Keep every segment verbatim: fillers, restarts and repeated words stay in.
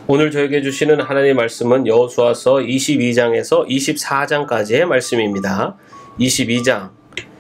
오늘 저에게 주시는 하나님의 말씀은 여호수아서 이십이 장에서 이십사 장까지의 말씀입니다. 이십이 장.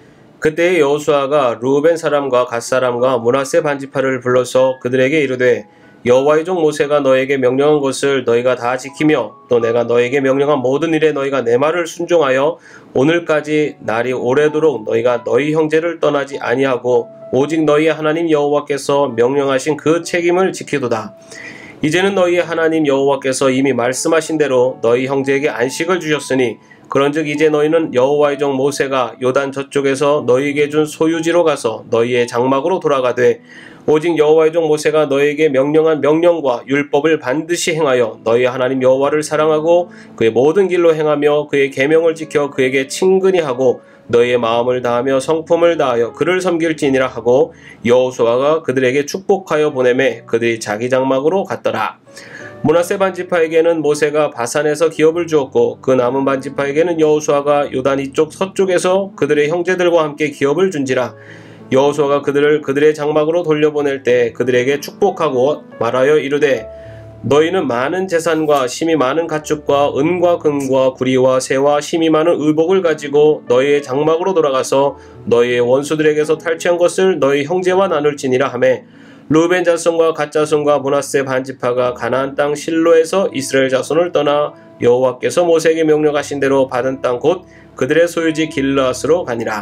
그때 여호수아가 르우벤 사람과 갓 사람과 므낫세 반지파를 불러서 그들에게 이르되 여호와의 종 모세가 너에게 명령한 것을 너희가 다 지키며 또 내가 너에게 명령한 모든 일에 너희가 내 말을 순종하여 오늘까지 날이 오래도록 너희가 너희 형제를 떠나지 아니하고 오직 너희의 하나님 여호와께서 명령하신 그 책임을 지키도다. 이제는 너희의 하나님 여호와께서 이미 말씀하신 대로 너희 형제에게 안식을 주셨으니 그런즉 이제 너희는 여호와의 종 모세가 요단 저쪽에서 너희에게 준 소유지로 가서 너희의 장막으로 돌아가되 오직 여호와의 종 모세가 너희에게 명령한 명령과 율법을 반드시 행하여 너희 하나님 여호와를 사랑하고 그의 모든 길로 행하며 그의 계명을 지켜 그에게 친근히 하고 너희의 마음을 다하며 성품을 다하여 그를 섬길지니라 하고 여호수아가 그들에게 축복하여 보내매 그들이 자기 장막으로 갔더라. 므낫세 반지파에게는 모세가 바산에서 기업을 주었고 그 남은 반지파에게는 여호수아가 요단 이쪽 서쪽에서 그들의 형제들과 함께 기업을 준지라. 여호수아가 그들을 그들의 장막으로 돌려보낼 때 그들에게 축복하고 말하여 이르되 너희는 많은 재산과 심이 많은 가축과 은과 금과 구리와 새와 심이 많은 의복을 가지고 너희의 장막으로 돌아가서 너희의 원수들에게서 탈취한 것을 너희 형제와 나눌지니라 하매 르우벤 자손과 갓 자손과 므낫세 반지파가 가나안 땅 실로에서 이스라엘 자손을 떠나 여호와께서 모세에게 명령하신 대로 받은 땅 곧 그들의 소유지 길르앗으로 가니라.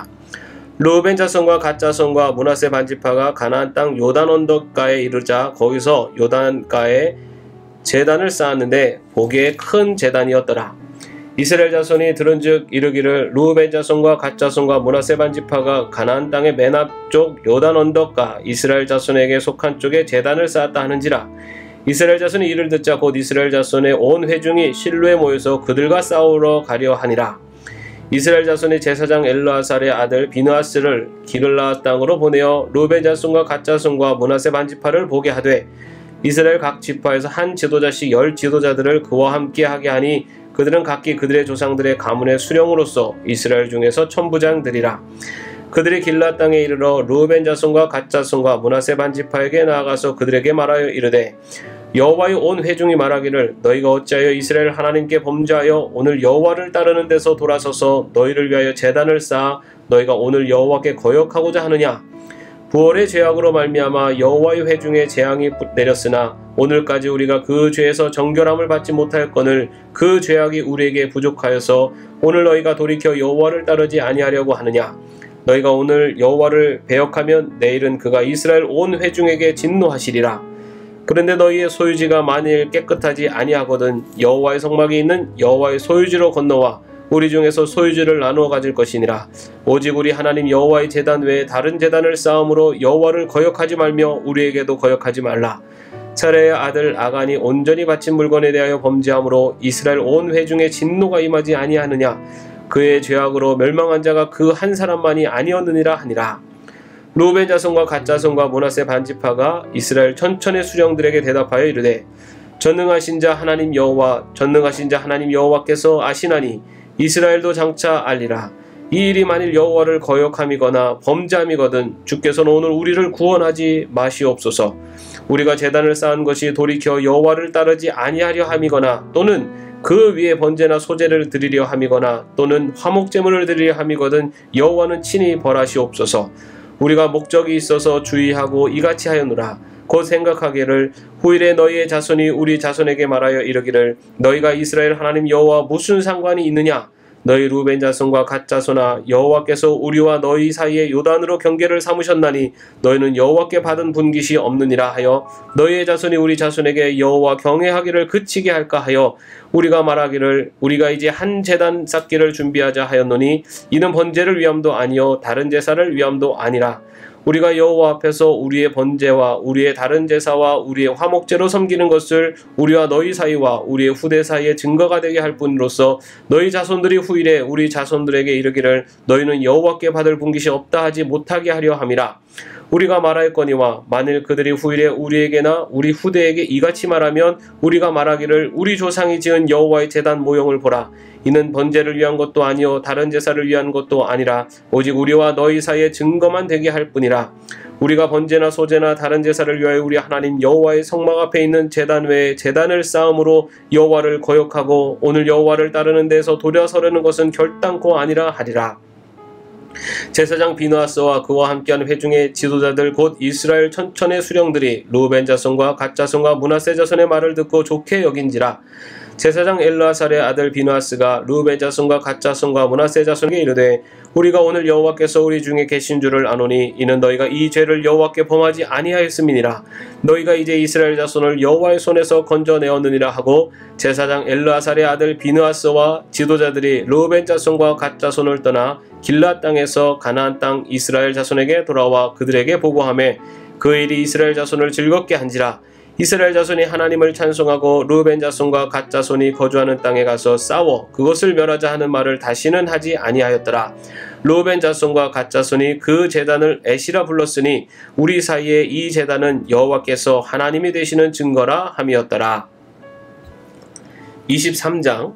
르우벤 자손과 갓 자손과 므낫세 반지파가 가나안 땅 요단 언덕가에 이르자 거기서 요단가에 제단을 쌓았는데 보기에 큰 제단이었더라. 이스라엘 자손이 들은즉 이르기를 르우벤 자손과 갓 자손과 므낫세 반지파가 가나안 땅의 맨 앞쪽 요단 언덕가 이스라엘 자손에게 속한 쪽에 제단을 쌓았다 하는지라. 이스라엘 자손이 이를 듣자 곧 이스라엘 자손의 온 회중이 실로에 모여서 그들과 싸우러 가려 하니라. 이스라엘 자손의 제사장 엘르아살의 아들 비느하스를 기를라앗 땅으로 보내어 르우벤 자손과 갓 자손과 므낫세 반지파를 보게 하되 이스라엘 각 지파에서 한 지도자씩 열 지도자들을 그와 함께 하게 하니 그들은 각기 그들의 조상들의 가문의 수령으로서 이스라엘 중에서 천부장들이라. 그들이 길르앗 땅에 이르러 르우벤 자손과 갓 자손과 므낫세 반지파에게 나아가서 그들에게 말하여 이르되 여호와의 온 회중이 말하기를 너희가 어찌하여 이스라엘 하나님께 범죄하여 오늘 여호와를 따르는 데서 돌아서서 너희를 위하여 제단을 쌓아 너희가 오늘 여호와께 거역하고자 하느냐. 부월의 죄악으로 말미암아 여호와의 회중에 재앙이 내렸으나 오늘까지 우리가 그 죄에서 정결함을 받지 못하였거늘 그 죄악이 우리에게 부족하여서 오늘 너희가 돌이켜 여호와를 따르지 아니하려고 하느냐. 너희가 오늘 여호와를 배역하면 내일은 그가 이스라엘 온 회중에게 진노하시리라. 그런데 너희의 소유지가 만일 깨끗하지 아니하거든 여호와의 성막이 있는 여호와의 소유지로 건너와 우리 중에서 소유지를 나누어 가질 것이니라. 오직 우리 하나님 여호와의 제단 외에 다른 제단을 쌓음으로 여호와를 거역하지 말며 우리에게도 거역하지 말라. 사레의 아들 아간이 온전히 바친 물건에 대하여 범죄함으로 이스라엘 온 회중에 진노가 임하지 아니하느냐. 그의 죄악으로 멸망한 자가 그 한 사람만이 아니었느니라 하니라. 르우벤 자손과 갓 자손과 므낫세 반지파가 이스라엘 천천의 수령들에게 대답하여 이르되 전능하신 자 하나님 여호와 전능하신 자 하나님 여호와께서 아시나니 이스라엘도 장차 알리라. 이 일이 만일 여호와를 거역함이거나 범죄함이거든 주께서는 오늘 우리를 구원하지 마시옵소서. 우리가 제단을 쌓은 것이 돌이켜 여호와를 따르지 아니하려 함이거나 또는 그 위에 번제나 소제를 드리려 함이거나 또는 화목제물을 드리려 함이거든 여호와는 친히 벌하시옵소서. 우리가 목적이 있어서 주의하고 이같이 하였노라. 곧 생각하기를 후일에 너희의 자손이 우리 자손에게 말하여 이르기를 너희가 이스라엘 하나님 여호와 무슨 상관이 있느냐. 너희 르우벤 자손과 갓 자손아 여호와께서 우리와 너희 사이에 요단으로 경계를 삼으셨나니 너희는 여호와께 받은 분깃이 없느니라 하여 너희의 자손이 우리 자손에게 여호와 경외하기를 그치게 할까 하여 우리가 말하기를 우리가 이제 한 제단 쌓기를 준비하자 하였노니 이는 번제를 위함도 아니요 다른 제사를 위함도 아니라 우리가 여호와 앞에서 우리의 번제와 우리의 다른 제사와 우리의 화목제로 섬기는 것을 우리와 너희 사이와 우리의 후대 사이에 증거가 되게 할 뿐으로써 너희 자손들이 후일에 우리 자손들에게 이르기를 너희는 여호와께 받을 분깃이 없다 하지 못하게 하려 함이라. 우리가 말하였거니와 만일 그들이 후일에 우리에게나 우리 후대에게 이같이 말하면 우리가 말하기를 우리 조상이 지은 여호와의 제단 모형을 보라. 이는 번제를 위한 것도 아니요 다른 제사를 위한 것도 아니라 오직 우리와 너희 사이에 증거만 되게 할 뿐이라. 우리가 번제나 소제나 다른 제사를 위하여 우리 하나님 여호와의 성막 앞에 있는 제단 외에 제단을 쌓음으로 여호와를 거역하고 오늘 여호와를 따르는 데서 도려서려는 것은 결단코 아니라 하리라. 제사장 비느하스와 그와 함께한 회중의 지도자들 곧 이스라엘 천천의 수령들이 르우벤 자손과 갓 자손과 므낫세 자손의 말을 듣고 좋게 여긴지라. 제사장 엘르아살의 아들 비느하스가 르우벤 자손과 갓 자손과 므낫세 자손에게 이르되 우리가 오늘 여호와께서 우리 중에 계신 줄을 아노니 이는 너희가 이 죄를 여호와께 범하지 아니하였음이니라. 너희가 이제 이스라엘 자손을 여호와의 손에서 건져내었느니라 하고 제사장 엘르아살의 아들 비느하스와 지도자들이 르우벤 자손과 갓 자손을 떠나 길앗 땅에서 가나안 땅 이스라엘 자손에게 돌아와 그들에게 보고하매 그 일이 이스라엘 자손을 즐겁게 한지라. 이스라엘 자손이 하나님을 찬송하고 르우벤 자손과 갓 자손이 거주하는 땅에 가서 싸워 그것을 멸하자 하는 말을 다시는 하지 아니하였더라. 르우벤 자손과 갓 자손이 그 제단을 에시라 불렀으니 우리 사이에 이 제단은 여호와께서 하나님이 되시는 증거라 함이었더라. 이십삼 장.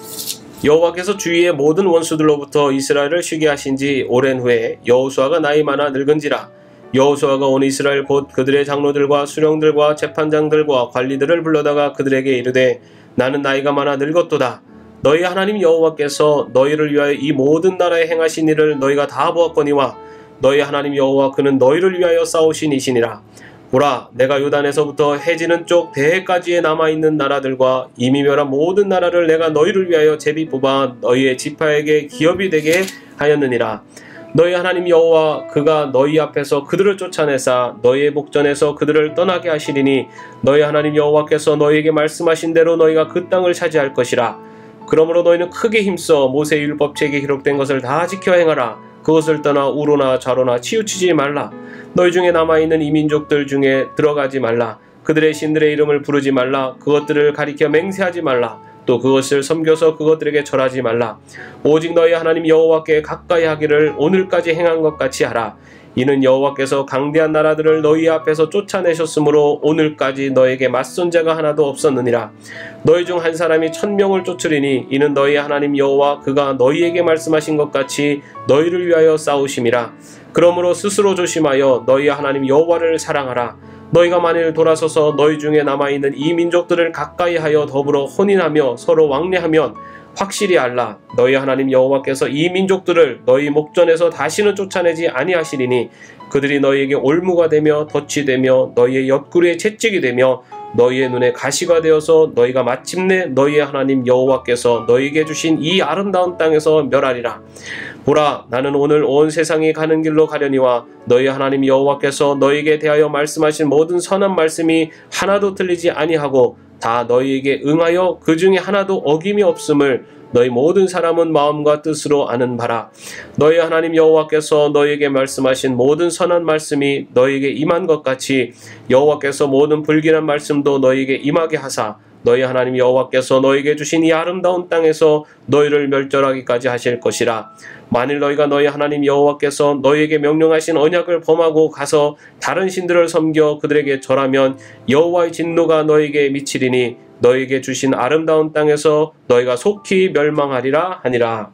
여호와께서 주위의 모든 원수들로부터 이스라엘을 쉬게 하신 지 오랜 후에 여호수아가 나이 많아 늙은지라. 여호수아가 온 이스라엘 곧 그들의 장로들과 수령들과 재판장들과 관리들을 불러다가 그들에게 이르되 나는 나이가 많아 늙었도다. 너희 하나님 여호와께서 너희를 위하여 이 모든 나라에 행하신 일을 너희가 다 보았거니와 너희 하나님 여호와 그는 너희를 위하여 싸우신 이시니라. 보라, 내가 요단에서부터 해지는 쪽 대해까지에 남아있는 나라들과 이미 멸한 모든 나라를 내가 너희를 위하여 제비 뽑아 너희의 지파에게 기업이 되게 하였느니라. 너희 하나님 여호와 그가 너희 앞에서 그들을 쫓아내사 너희의 목전에서 그들을 떠나게 하시리니 너희 하나님 여호와께서 너희에게 말씀하신 대로 너희가 그 땅을 차지할 것이라. 그러므로 너희는 크게 힘써 모세의 율법책에 기록된 것을 다 지켜 행하라. 그것을 떠나 우로나 좌로나 치우치지 말라. 너희 중에 남아있는 이 민족들 중에 들어가지 말라. 그들의 신들의 이름을 부르지 말라. 그것들을 가리켜 맹세하지 말라. 또 그것을 섬겨서 그것들에게 절하지 말라. 오직 너희 하나님 여호와께 가까이 하기를 오늘까지 행한 것 같이 하라. 이는 여호와께서 강대한 나라들을 너희 앞에서 쫓아내셨으므로 오늘까지 너에게 맞선 자가 하나도 없었느니라. 너희 중 한 사람이 천명을 쫓으리니 이는 너희 하나님 여호와 그가 너희에게 말씀하신 것 같이 너희를 위하여 싸우심이라. 그러므로 스스로 조심하여 너희 하나님 여호와를 사랑하라. 너희가 만일 돌아서서 너희 중에 남아있는 이 민족들을 가까이 하여 더불어 혼인하며 서로 왕래하면 확실히 알라. 너희 하나님 여호와께서 이 민족들을 너희 목전에서 다시는 쫓아내지 아니하시리니 그들이 너희에게 올무가 되며 덫이 되며 너희의 옆구리에 채찍이 되며 너희의 눈에 가시가 되어서 너희가 마침내 너희의 하나님 여호와께서 너희에게 주신 이 아름다운 땅에서 멸하리라. 보라, 나는 오늘 온 세상이 가는 길로 가려니와 너희 하나님 여호와께서 너희에게 대하여 말씀하신 모든 선한 말씀이 하나도 틀리지 아니하고 다 너희에게 응하여 그 중에 하나도 어김이 없음을 너희 모든 사람은 마음과 뜻으로 아는 바라. 너희 하나님 여호와께서 너희에게 말씀하신 모든 선한 말씀이 너희에게 임한 것 같이 여호와께서 모든 불길한 말씀도 너희에게 임하게 하사 너희 하나님 여호와께서 너희에게 주신 이 아름다운 땅에서 너희를 멸절하기까지 하실 것이라. 만일 너희가 너희 하나님 여호와께서 너희에게 명령하신 언약을 범하고 가서 다른 신들을 섬겨 그들에게 절하면 여호와의 진노가 너희에게 미치리니 너희에게 주신 아름다운 땅에서 너희가 속히 멸망하리라 하니라.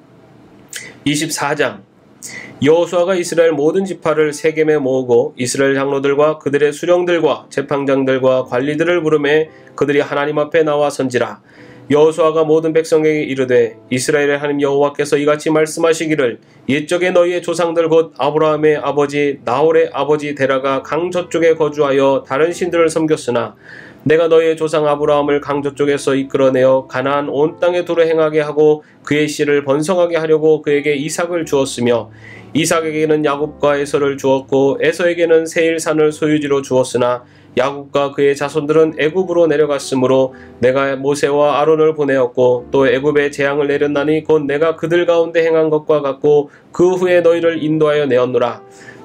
이십사 장. 여호수아가 이스라엘 모든 지파를 세겜에 모으고 이스라엘 장로들과 그들의 수령들과 재판장들과 관리들을 부르매 그들이 하나님 앞에 나와 선지라. 여호수아가 모든 백성에게 이르되 이스라엘의 하나님 여호와께서 이같이 말씀하시기를 옛적에 너희의 조상들 곧 아브라함의 아버지 나홀의 아버지 데라가 강 저쪽에 거주하여 다른 신들을 섬겼으나 내가 너희의 조상 아브라함을 강 저쪽에서 이끌어내어 가나안 온 땅에 두루 행하게 하고 그의 씨를 번성하게 하려고 그에게 이삭을 주었으며 이삭에게는 야곱과 에서를 주었고 에서에게는 세일산을 소유지로 주었으나 야곱과 그의 자손들은 애굽으로 내려갔으므로 내가 모세와 아론을 보내었고 또 애굽에 재앙을 내렸나니 곧 내가 그들 가운데 행한 것과 같고 그 후에 너희를 인도하여 내었노라.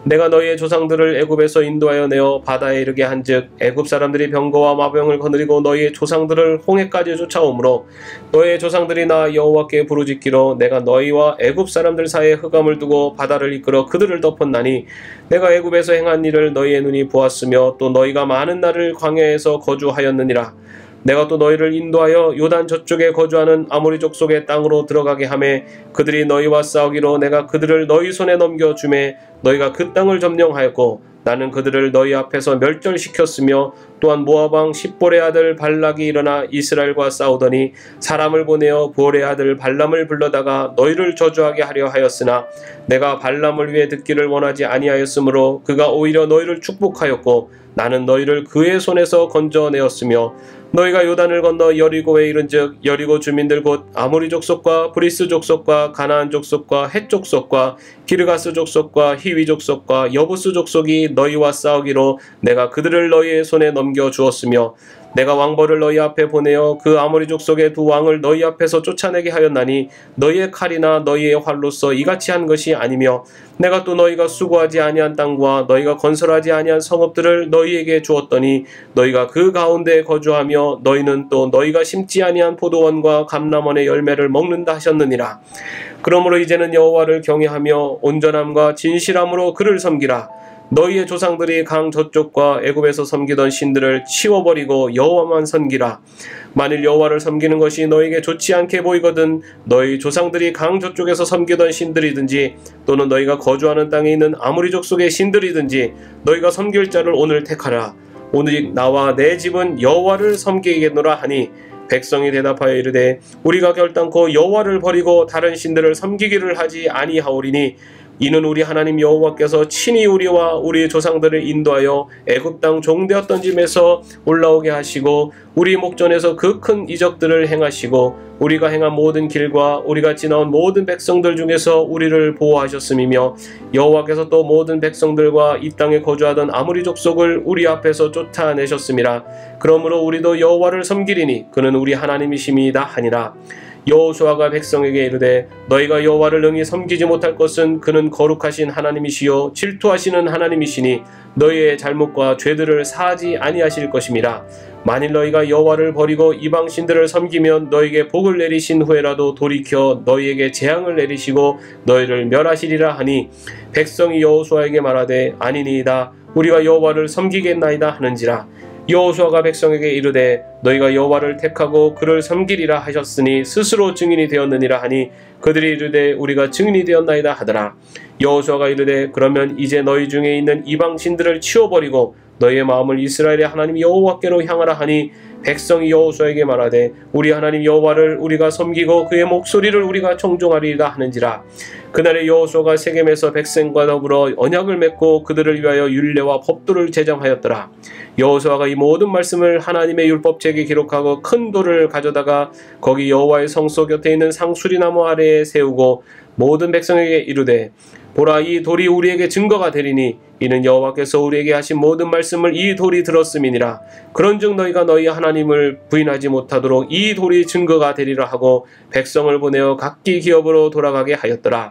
내가 너희의 조상들을 애굽에서 인도하여 내어 바다에 이르게 한즉 애굽 사람들이 병거와 마병을 거느리고 너희의 조상들을 홍해까지 쫓아오므로 너희의 조상들이 나 여호와께 부르짖기로 내가 너희와 애굽 사람들 사이에 흑암을 두고 바다를 이끌어 그들을 덮었나니 내가 애굽에서 행한 일을 너희의 눈이 보았으며 또 너희가 많은 날을 광야에서 거주하였느니라. 내가 또 너희를 인도하여 요단 저쪽에 거주하는 아모리 족속의 땅으로 들어가게 하매 그들이 너희와 싸우기로 내가 그들을 너희 손에 넘겨주매 너희가 그 땅을 점령하였고 나는 그들을 너희 앞에서 멸절시켰으며 또한 모압 왕 십볼의 아들 발락이 일어나 이스라엘과 싸우더니 사람을 보내어 볼의 아들 발람을 불러다가 너희를 저주하게 하려 하였으나 내가 발람을 위해 듣기를 원하지 아니하였으므로 그가 오히려 너희를 축복하였고 나는 너희를 그의 손에서 건져내었으며 너희가 요단을 건너 여리고에 이른즉 여리고 주민들 곧 아모리 족속과 브리스 족속과 가나안 족속과 헷 족속과 기르가스 족속과 히위 족속과 여부스 족속이 너희와 싸우기로 내가 그들을 너희의 손에 넘겨 주었으며 내가 왕벌을 너희 앞에 보내어 그 아모리 족속의 두 왕을 너희 앞에서 쫓아내게 하였나니 너희의 칼이나 너희의 활로서 이같이 한 것이 아니며 내가 또 너희가 수고하지 아니한 땅과 너희가 건설하지 아니한 성읍들을 너희에게 주었더니 너희가 그 가운데에 거주하며 너희는 또 너희가 심지 아니한 포도원과 감람원의 열매를 먹는다 하셨느니라. 그러므로 이제는 여호와를 경외하며 온전함과 진실함으로 그를 섬기라. 너희의 조상들이 강 저쪽과 애굽에서 섬기던 신들을 치워버리고 여호와만 섬기라. 만일 여호와를 섬기는 것이 너희에게 좋지 않게 보이거든 너희 조상들이 강 저쪽에서 섬기던 신들이든지 또는 너희가 거주하는 땅에 있는 아모리 족속의 신들이든지 너희가 섬길 자를 오늘 택하라. 오직 나와 내 집은 여호와를 섬기겠노라 하니 백성이 대답하여 이르되 우리가 결단코 여호와를 버리고 다른 신들을 섬기기를 하지 아니하오리니 이는 우리 하나님 여호와께서 친히 우리와 우리 조상들을 인도하여 애굽 땅 종되었던 집에서 올라오게 하시고 우리 목전에서 그 큰 이적들을 행하시고 우리가 행한 모든 길과 우리가 지나온 모든 백성들 중에서 우리를 보호하셨음이며 여호와께서 또 모든 백성들과 이 땅에 거주하던 아모리 족속을 우리 앞에서 쫓아내셨음이라. 그러므로 우리도 여호와를 섬기리니 그는 우리 하나님이심이다 하니라. 여호수아가 백성에게 이르되 너희가 여호와를 능히 섬기지 못할 것은 그는 거룩하신 하나님이시요 질투하시는 하나님이시니 너희의 잘못과 죄들을 사하지 아니하실 것임이라. 만일 너희가 여호와를 버리고 이방 신들을 섬기면 너희에게 복을 내리신 후에라도 돌이켜 너희에게 재앙을 내리시고 너희를 멸하시리라 하니 백성이 여호수아에게 말하되 아니니이다 우리가 여호와를 섬기겠나이다 하는지라. 여호수아가 백성에게 이르되 너희가 여호와를 택하고 그를 섬기리라 하셨으니 스스로 증인이 되었느니라 하니 그들이 이르되 우리가 증인이 되었나이다 하더라. 여호수아가 이르되 그러면 이제 너희 중에 있는 이방 신들을 치워버리고 너희의 마음을 이스라엘의 하나님 여호와께로 향하라 하니 백성이 여호수아에게 말하되 우리 하나님 여호와를 우리가 섬기고 그의 목소리를 우리가 청종하리이다 하는지라. 그날에 여호수아가 세겜에서 백성과 더불어 언약을 맺고 그들을 위하여 율례와 법도를 제정하였더라. 여호수아가 이 모든 말씀을 하나님의 율법책에 기록하고 큰 돌을 가져다가 거기 여호와의 성소 곁에 있는 상수리나무 아래에 세우고 모든 백성에게 이르되 보라 이 돌이 우리에게 증거가 되리니 이는 여호와께서 우리에게 하신 모든 말씀을 이 돌이 들었음이니라. 그런즉 너희가 너희 하나님을 부인하지 못하도록 이 돌이 증거가 되리라 하고 백성을 보내어 각기 기업으로 돌아가게 하였더라.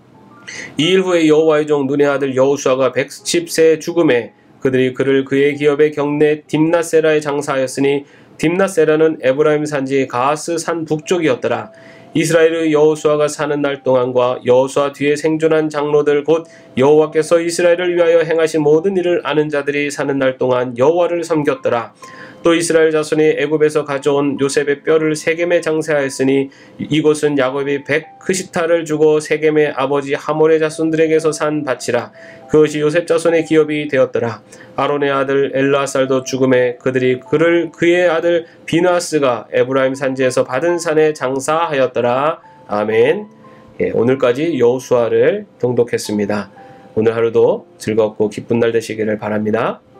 이 일 후에 여호와의 종 눈의 아들 여호수아가 백십 세 죽음에 그들이 그를 그의 기업의 경내 딥낫세라에 장사하였으니 딥낫세라는 에브라임 산지 가하스 산 북쪽이었더라. 이스라엘의 여호수아가 사는 날 동안과 여호수아 뒤에 생존한 장로들 곧 여호와께서 이스라엘을 위하여 행하신 모든 일을 아는 자들이 사는 날 동안 여호와를 섬겼더라. 또 이스라엘 자손이 애굽에서 가져온 요셉의 뼈를 세겜에 장사하였으니 이곳은 야곱이 백 크시타를 주고 세겜의 아버지 하몰의 자손들에게서 산 밭이라. 그것이 요셉 자손의 기업이 되었더라. 아론의 아들 엘르아살도 죽음에 그들이 그를 그의 아들 비느하스가 에브라임 산지에서 받은 산에 장사하였더라. 아멘. 예, 오늘까지 여호수아를 통독했습니다. 오늘 하루도 즐겁고 기쁜 날 되시기를 바랍니다.